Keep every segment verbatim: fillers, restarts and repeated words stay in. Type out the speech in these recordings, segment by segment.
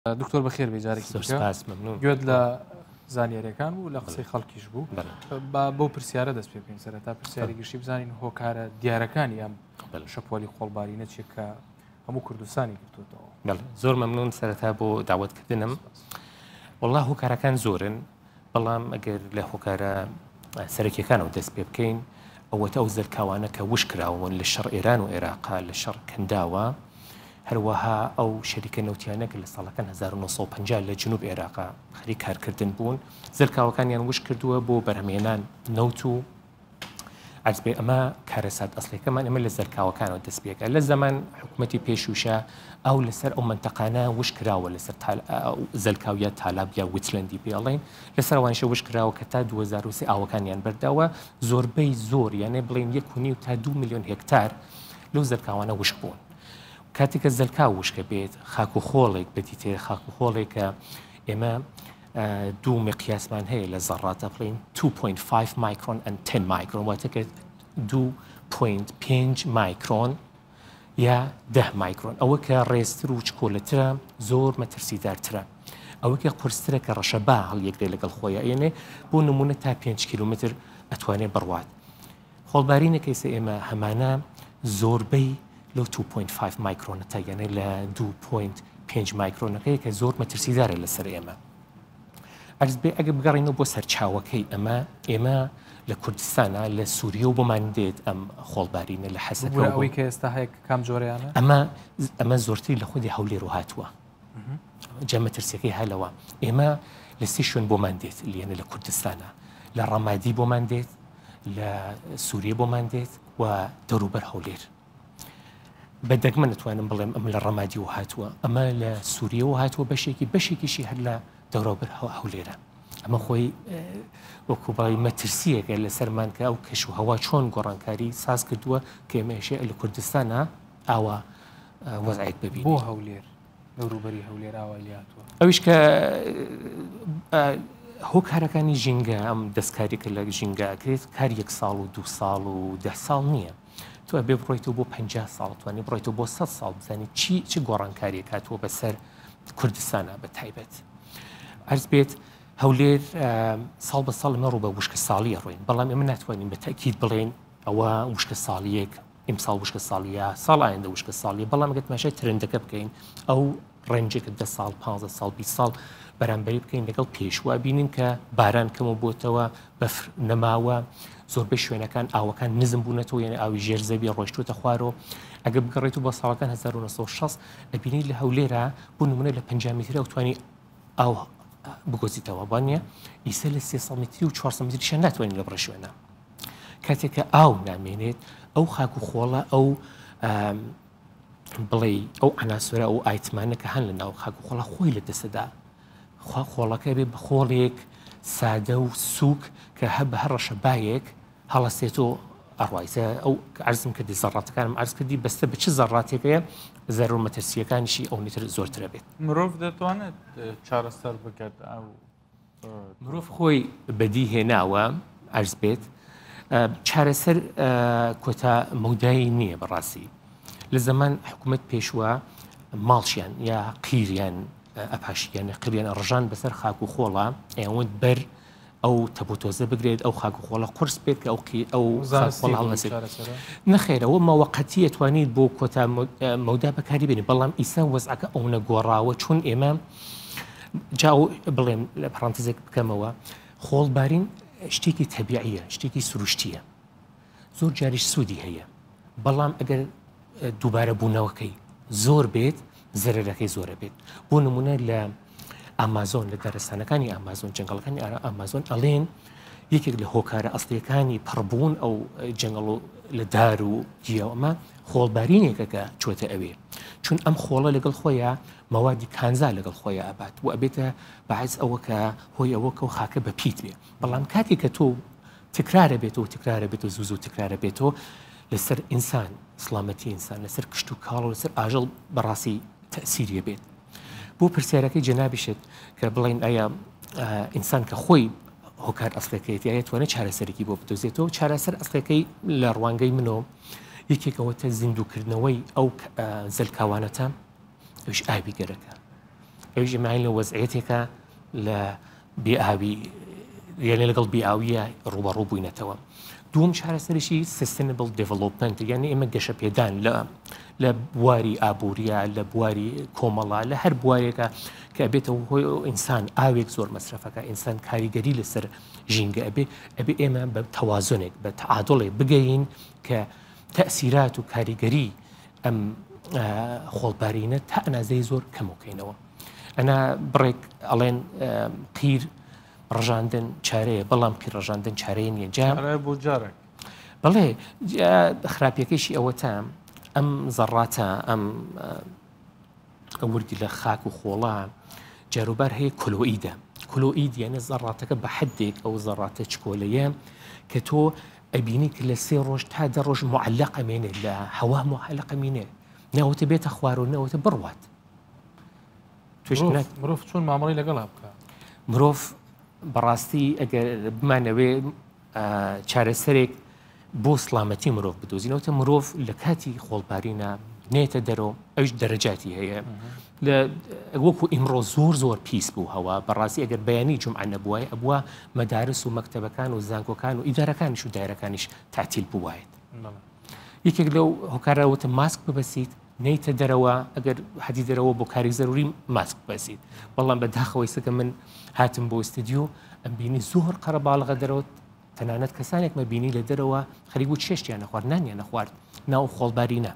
دکتۆر بەخێر بێجارێکی گوێت لە زانیاریەکان بوو لە قسەی خەڵکیش بوو بۆ پرسیارە دەست پێ بکەین سەرەتا پرسیاری گشتی بزانین هۆکارە دیارەکانی ئەم شەپۆلی خۆڵبارینە چیە کە هەموو کوردستانی گرتوتەوە. زۆر مەمنون سەرەتا بۆ داوەتکردنم. وەڵڵا هۆکارەکان زۆرن، بەڵام ئەگەر لە هۆکارە سەرەکیەکانەوە دەست پێ بکەین ئەوەتە ئەو زەرکاوانە کە وش کراون لە شەڕ ئێران و عێراقا لە شەڕ کەنداوە، هەروەها ئەو شەریکە نەوتیانەکە لە ساڵەکان هەزار و نۆ سەد و پەنجا لە جنوب عێراقا خەریک کارکردن بوون، زەرکاوەکانیان وش کردووە بۆ بەرهەمهێنان نەوت و عەرزبێ ئەمە کارەسات ئەسڵیەکەمان ئەمە لە زەرکاوەکانەوە دەست پێکە. لە زەمان حکوومەتی پێشوشە ئەو لەسەر ئەو منتەقانە وش کراوە لەسەر زەرکاویە تالاب یا ویتلەندی پێڵێن لەسەر ئەوانشە وش کراوە کە تا دوو هەزار و سێ ئاوەکانیان بەرداوە، زۆربەی زۆر یانێ بڵێن یەک و نیو تا دوو میلیۆن هێکتار لەو زەرکاوانە وشک بوون. کاتێکە زەرکا وشکە بێت خاک و خۆڵێک بەدیتێ خاک و خۆڵێکە ئێمە دوو مقیاسمان هەیە لە زەڕاتە بڵین two point five مایکرۆن and ten مایکرۆن، واتەکە two point five مایکرۆن یا ده مایکرۆن، ئەوە کە ڕێزتر و چکۆلەترە زۆر مەترسیدارترە، ئەوە کە قورسترە کە ڕەشەبا هەڵیەکرێ لەگەڵ خۆیە ئێنێ بۆ نمونە تا پێنج کیلومتر ئەتوانێت بڕوات. خۆڵبارینەکەیسە ئێمە هەمانە زۆربەی لەو two point five مایکرۆنەتە یانێ لە two point five مایکرۆنەکەی کە زۆر مەترسیدارە لەسەر ئێمە. ئەرز بێ ئەگە بگەڕینەوە بۆ سەرچاوەکەی ئەمە ئێمە لە کوردستانە لە سووریە و بۆمان دێت ئەم خۆڵبارینە لە حەسەکەەوەی کە ئێستا هەیە کام جۆرەیانە ئەمە ئەمە زۆرتری لە خودی هەولێر و هاتووە جەمەترسیەکەی هەلەوە. ئێمە لە سێ شوێن بۆمان دێت لێنە لە کوردستانە، لە ڕەمادی بۆمان دێت، لە سووریە بۆمان دێت و دەوروبەر هەولێر. بەدەگمە نتوانم بڵێم ئەم لە ڕەمادی و هاتووە، ئەمە لە سووریە و هاتووە بەشێکی بەشێکیشی هەر لە دەوروبەر هەولێرە. ئەمە خۆی وەکوبای مەترسیەکە لەسەرمان کە ئەو کەش و هەوا چۆن گۆڕانکاری ساز کردووە کە ئێمەشێ لە کوردستانە ئاوا وەزعێک ببین. بۆ هەولێر دەوروبەری هەولێر ئاوای هاتووە. ئەویش کە هۆکارەکانی ژینگە ئەم دەستکاریکە لە ژینگاکرێت کار یەک ساڵ و دوو ساڵ و ده ساڵ نییە. تۆ بێ بڕۆیتەوە بۆ پەنجا ساڵ توانی بڕۆیتەوە بۆ سەد ساڵ بزانانی چی چ گۆڕانکاریەک هاتووە بەسەر کوردستانە بە تایبەت. عەرز بێت هەولێر ساڵ بە ساڵ ئەمە ڕوو بە وشکە ساڵیە ڕۆین، بەڵام ئێمە ناتوانین بە تاکید بڵێن ئەوە وشکە ساڵیەک ئیمساڵ وشکە ساڵیە ساڵ ئایندە وشکە ساڵیە، بەڵام ئەگەر ماشای ترندەکە بکەین ئەو ڕێنجێکە دە ساڵ پانزە ساڵ بیست ساڵ بەرامبەری بکەین لەگەڵ پێشوە بینین کە باران کەمە بۆتەوە بەفر نەماوە، زۆربەی شوێنەکان ئاوەکان نزم بوونەتەوە یعنی ئاوی ژێرزەوی ڕۆیشتوتە خوارەوە. ئەگە بگەڕێت و بە ساڵەکان هەزار و نۆ سەد و شەست ئەبینی لە هەولێرە بۆ نمونە لە پەنجا میترە ئەوتوانی ئاو بگۆزیتەوە وانە ئیسە لە سێ سەد میتری و چوار سەد میتریشە ناتوانین لە بڕە شوێنە. کاتێککە ئاو نامێنێت ئەو خاک و خۆڵە ئەو بڵێ ئەو عناسورە ئەو ئایتمانە کە هەن لە ناو خاک و خۆڵە خۆی لە دەسەدا خوا خۆڵەکە بێ بە خۆڵێک سادە و سووک کە هە بە هەر ڕەشە بایەک هەڵەستێتەوە ئەڕوایزە. ئەو ئەرزم کردی زەڕاتەکانم ئەرز کردی بەستە بە چ زەڕاتێکەیە زەرۆ مەترسیەکانیشی ئەو نیتر زۆرترە بێت. مرۆڤ دەتوانێت چارەسەر بکات ئەو مرۆڤ خۆی بەدی هێناوە ئەرز بێت چارەسەر کۆتا مەودایی نییە بەڕاستی. لە زەمان حکوومەت پێشوە ماڵشیان یا قیریان ئەپاشیان قریان ڕژان بەسەر خاک و خۆڵە ئەوەند بەر ئەو تەپۆتۆزە بگرێت ئەو خاک و خۆڵە قورس بێت کە ئەو ئەو هەڵنەسێت نەخێرەوە ماوەقەتی ئەتوانیت بۆ کۆتا مەودا بەکاری بێنی، بەڵام ئیسا وەزعەکە ئەو نەگۆڕاوە چون ئێمە جاو بڵێم لە پرانتزێک بکەمەوە خۆڵبارین شتێکی تەبیعیە، شتێکی سروشتیە، زۆر جاریش سوودی هەیە، بەڵام ئەگەر دووبارە بوونەوەکەی زۆر بێت زەرەرەکەی زۆرە بێت. بۆ نمونە لە ئامازۆن لە دارستانەکانی ئامازۆن جەنگەڵەکانی ئامازۆن ئەڵێن یەکێک لە هۆکارە ئەسڵیەکانی پڕبوون ئەو جەنگەڵ لە دار و گیاوەمە خۆڵبارینێکەکە چۆتە ئەوێ، چون ئەم خۆڵە لەگەڵ خۆیان مەوادی کانزا لەگەڵ خۆیان ئەبات و ئەبێتە بەعز ئەوە کە هۆی ئەوەکە و خاکە بە پیت بێ. بەڵام کاتێک کە تۆ تکرارە بێتەوە تکرارە بێت و زوو زوو تکرارە بێتەوە لەسەر ئینسان سڵامەتی ئینسان لەسەر کشت و کاڵ و لەسەر ئاژەڵ بەڕاستی تەسیریە بێت. بۆ پرسیارەکەی جەنابیشت کە بڵین ئایا ئینسان کە خۆی هۆکار ئەسڵەکەیەتی ئایا توانێت چارەسەرێکی بۆ بدۆزێتەوە؟ چارەسەر ئەسڵەکەی لە ڕوانگەی منەوە یەکێکەوەتە زیندووکردنەوەی ئەو زەلکاوانەتە ئەوش ئاوی گەرەکە ئەوژی ماین لە وەزعەتێکە لە بێئاوی یعنی لەگەڵ بێئاویە ڕوبەڕوو بووینەتەوە. دووەم چارەسەریشی سستێنبڵ دیڤلۆپمنت، یعنی ئێمە گەشە پێدان لە لە بواری ئابوووریە، لە بواری کۆمەڵە، لە هەر بوارێکە کە ئەبێتەوە هۆی ئینسان ئاوێک زۆر مەسرەفەکە، ئینسان کاریگەری لەسەر ژینگە ئەبێ ئەبێ ئێمە بە تەوازۆنێک بە تەعادڵێک بگەین کە تەئسیرات و کاریگەری ئەم خۆڵبارینە تا ئەنازەی زۆر کەموکەینەوە. ئەنا بڕێک ئەڵێن قیر ڕژاندن چارەیە، بەڵام قیر ڕژاندن چارەیە نییە. جا بۆ جارێک بەڵێ خراپیەکەیشی ئەوەتە ئەم زەڕاتە ئەم وردی لە خاک و خۆڵە جاروبار هەیە کلۆئیدە. کلۆئید یانە زەڕاتەکە بە حدێک ئەو زەڕاتە چکۆلەیە کە تۆ ئەبینی کە لە سێ ڕۆژ تا دە ڕۆژ معلق ئەمێنێت لە هەوا معلق ئەمێنێت، ناوەتە بێتە خوار و نەوەتە بڕوات. مرۆڤ چۆن مامەڵی لەگەڵا بکە؟ مرۆڤ بەڕاستی ئەگەر بمانەوێ چارەسەرێک بۆ سڵامەتی مرۆڤ بدۆزینەوەتە مرۆڤ لە کاتی خۆڵبارینە نێتە دەرەوە، ئەوش دەرەجاتی هەیە. لە وەکو ئیمڕۆ زۆر زۆر پیس بوو هەوا، بەڕاستی ئەگەر بەیانی جومعە نەبووایە ئەبووە مەدارس و مەکتەبەکان و زانکۆکان و ئیدارەکانیش و دایرەکانیش تعتیل بووایێت. یەکێک لەو هۆکارەوەتە ماسک ببەسیت، نەیتە دەرەوە، ئەگەر حەدی دەرەوە بۆ کاری زەروری ماسک ببەسیت. بەڵام بەداخەوەی سەکە من هاتم بۆ ئستودیۆ ئەم بینی زۆر قەرەباڵغە دەرەوە، تەنانەت کەسانێک مە بینی لە دەرەوە خەریک بوو چێشتیان نەخوارد، نانیان نەخوارد، ناو خۆڵبارینە.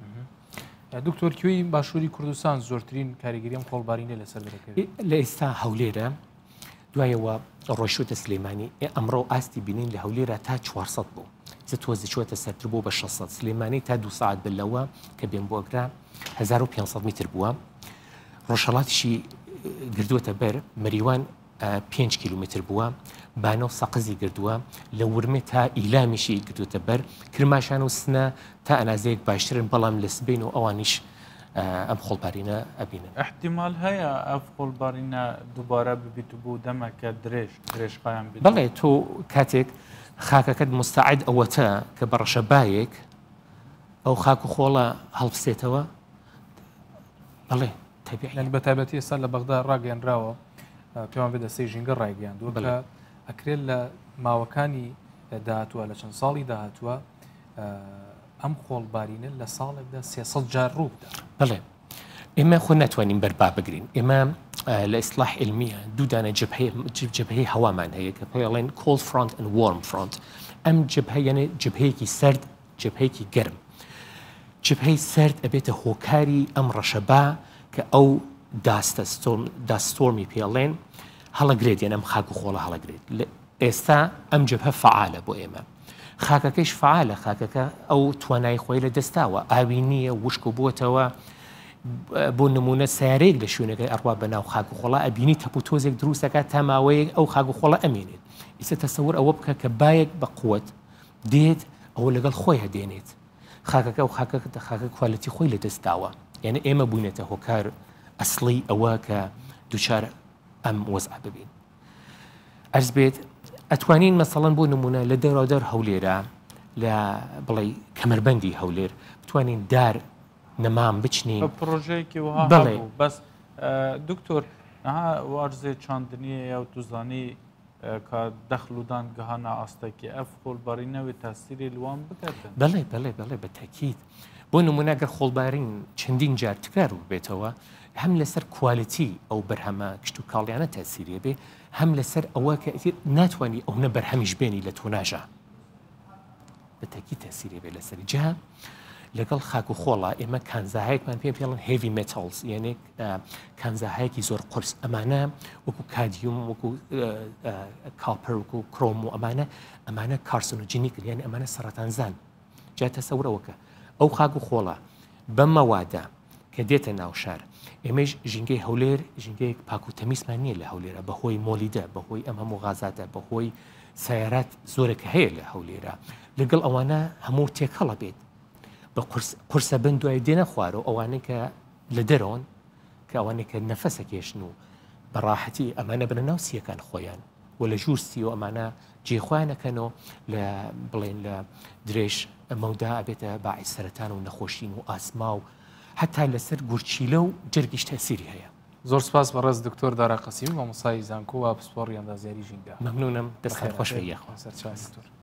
دکتۆر کوێی باشووری کوردستان زۆرترین کاریگەریەم خۆڵبارینە لەسەر دەکەوێت؟ لە ئێستا هەولێرە، دوایەوە ڕۆیشتە سلێمانی. ئەمڕۆ ئاستی بینین لە هەولێرە تا چوارسەد بوو، زە تۆزی چوەتە سەرتر بوو بە شەشسەد. سلێمانی تا دوو ساعت بلەوە کە بێن بۆ ئەگرا هەزار و پێنجسەد میتر بووە. ڕۆژهەڵاتیشی گردووەتە بەر مەریوان پێنج کیلومتر بووە، بانە و سەقزی گردووە، لە ورمێ تا ئیلامیشی گردووەتە بەر، کرماشان و سنە تا ئەنازەیەک باشترن، بەڵام لە سبین و ئەوانیش ئەم خۆڵبارینە ئەبینن. احتیمال هەیە ئەف خۆڵبارینە دووبارە ببیت بوو دەمەکە درێژ درێژقایان بێت؟ بەڵێ تۆ کاتێک خاکەکەت مستعد ئەوەتە کە بە ڕەشەبایەک ئەو خاک و خۆڵە هەڵبسێتەوە، بەڵێ تەبیعی. بە تایبەتی ئێستا لە بەغدا ڕاگەیاندراوە پێوان بێت دەستەی ژینگە ڕایگەیاندووە کە ئەکرێت لە ماوەکانی داهاتووە لە چەند ساڵی داهاتووە ئەم خۆڵبارینە لە ساڵێکدا سێسەد جار ڕوو بدە. بڵێ ئێمە خۆ ناتوانین بەربا بگرین. ئێمە لە ئیسلاح علمیە دوودانە جبهەی هەوامان هەیە کە پێڵێن cold front and warm front. ئەم جبهە یعنی جبهەیەکی سرد، جبهەیەکی گەرم. جبهەی سرد ئەبێتە هۆکاری ئەم ڕەشەبا کە ئەو داستۆرمی پێڵێن هەڵەگرێت، یان ئەم خاک و خۆڵە هەڵەگرێت. ئێستا ئەم جبهە فعالە بۆ ئێمە. خاکەکەیش فعالە، خاکەکە ئەو توانای خۆی لە دەستاوە، ئاوی نییە، وشک و بووەتەوە. بۆ نمونە سیارەیەک لە شوێنەکەی ئەڕوا بەناو خاک و خۆڵە ئەبینی تەپ و تۆزێک دروستەکە تا ماوەیەک ئەو خاک و خۆڵە ئەمێنێت. ئیستا تەسەور ئەوە بکە کە بایەک بە قووەت دێت ئەوە لەگەڵ خۆی هەدێنێت. خاکەکە و خاکەکە خاکە کوالەتی خۆی لە دەستاوە، یعنی ئێمە بوونێتە هۆکار ئەسڵی ئەوە کە دووچار ئەم وەزع ببین. ئەرز بێت ئەتوانین مەسەڵەن بۆ نمونە لە دەرەوەدەر هەولێرە لە بڵێ کەمەربەندی هەولێر بتوانین دار نەمام بچنین پرۆژەیەکی وها بڵێ. بەس دکتۆر وارزێ چاندنیە یا توزانی کە دەخلودان گەهانە ئاستەکی ئەف خۆڵبارینەوەی تاسیری لوان بکاتن؟ بەڵێ بەڵێ بەڵێ بە تاکید. بۆ نمونە گەر خۆڵبارین چەندین جار تکرار بێتەوە، هەم لەسەر کوالیتی ئەو بەرهەمە کشت و کاڵیانە تاسیریە بێ، هەم لەسەر ئەوە کە ناتوانانی ئەو نە بەرهەمیش بێنی لە تۆناژە، بە تاکی تاسیری بێ لەسەری جا. لەگەڵ خاک و خۆڵە ئێمە کانزاهەیەکمان پێ پێڵن هێڤی مێتاڵز، یعنی کانزاهەیەکی زۆر قرس. ئەمانە وەکو کادیوم، وەکو کاپەر، وەکو کرۆم و ئەمانە ئەمانە کارسنۆجینیکن، یعنی ئەمانە سەرەتانزان. جا تەسەورەوەکە ئەو خاک و خۆڵە بەم مەوادە کە دێتە ناو شار، ئێمەش ژینگەی هەولێر ژینگەیەک پاک و تەمیزمان نییە لە هەولێرە، بەهۆی مۆلیدە، بەهۆی ئەمە مغازاتە، بەهۆی سیارات زۆرێکە هەیە لە هەولێرە. لەگەڵ ئەوانە هەموو تێکەڵە بێت بە قورسە بن دوای دێنە خوارەوە ئەوانەی کە لە دەرەوەن کە ئەوانەی کە نەفەسەکێشن و بەڕاحەتی ئەمانە بنە ناو سیەکان خۆیان و لە ژوور سی و ئەمانە جێخوایانەکەنەوە لە بڵێن لە درێژ ئەمەودا ئەبێتە باعث سەرەتان و نەخۆشین و ئاسما و حتا لەسەر گورچیلە و جەرگیش تەسیری هەیە. زۆر سپاس بە ڕێز دکتۆر دارا قەسیمی مامۆستای زانکۆ و پسپۆڕی ئەندازیاری ژینگە مەمنونم دەستان خۆش بێ. سەرچاوی دکتۆر.